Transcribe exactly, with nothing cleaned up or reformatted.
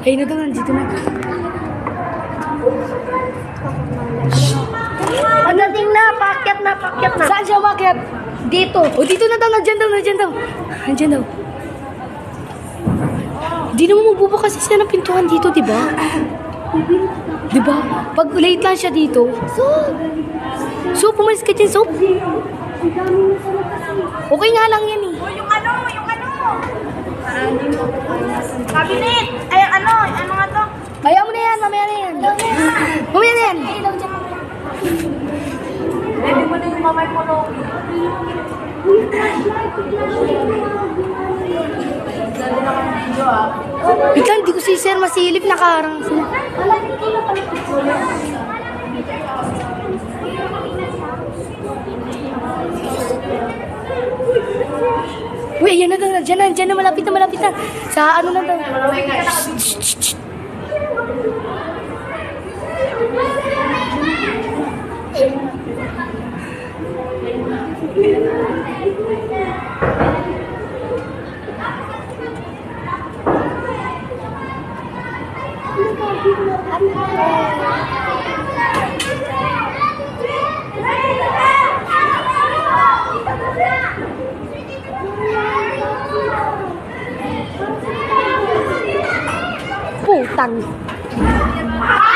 Ayun na daw, nandito na. Pagdating na, pakyat na, pakyat na. Saan siya umakyat? Dito. O, dito na daw, nandyan daw, nandyan daw. Nandyan daw. Di naman magbubukas siya ng pintuan dito, di ba? Di ba? Pag late lang siya dito. So, so pumalis ka dyan, so. Okay nga lang yan eh. Oh, yung ano, yung ano. Cabinet. Ay, ano, ano nga to? Kaya mo na yan, mamaya na yan. Mamaya na yan. Pwede mo na yung mamay mo, no? Ganda naman video, ah. Ika, hindi ko si Sir masilip, nakaharang sila. Uy, ayan na daw, dyan na, dyan na, malapit na, malapit na. Sa ano na daw. Shh, shh, shh. Putang.